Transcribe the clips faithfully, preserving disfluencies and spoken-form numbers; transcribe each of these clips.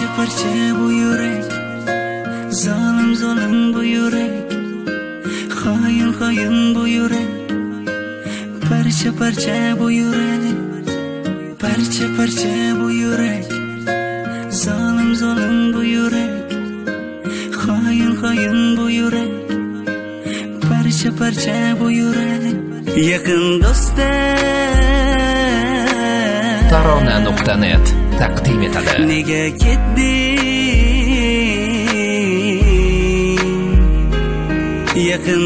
Parça parça bu yürek, zalim zalim bu yürek, hain hain bu yürek. Parça parça bu yürek, parça parça bu yürek, zalim zalim bu yürek, hain hain bu yürek. Parça parça bu yürek. Yaqin do'stlar Tarona nuqta net taqdim etadi. Nega ketding? Yaqin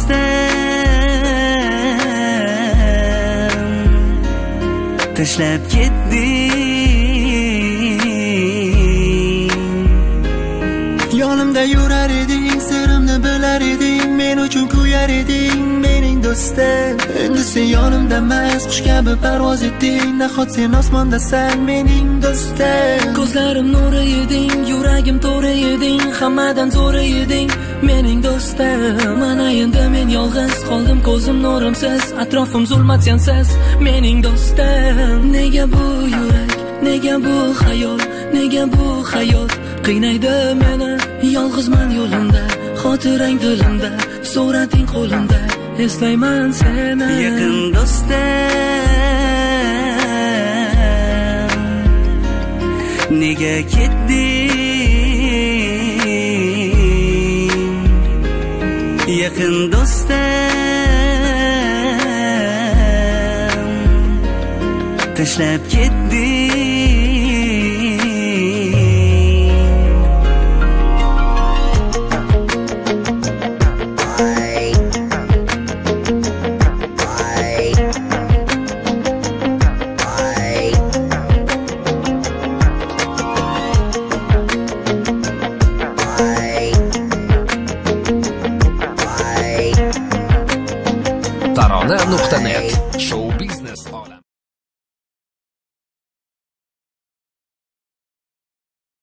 do'stlar tashlab ketding. Yonimda yurar eding, sirimni bilar eding, men uchun kuyar eding, mening do'stim. Endi sen yonimda emas, qush kabi parvoz etding, nahot sen osmondasan, mening do'stim. Ko'zlarim nuri eding, yuragim to'ra eding, hammadan zo'ra eding, mening do'stim. Mana endi men yolg'iz qoldim, ko'zim nurimsiz, atrofim zulmat sensiz, mening do'stim. Nega bu yurak, nega bu xayol, nega bu hayot qiynaydi meni? Yolg'izman yo'limda, xotirang dilimda, surating qo'limda, eslayman seni. Yaqin do'stim nega ketding? Yaqin do'stim tashlab ketding. Tarona nuqta net show biznes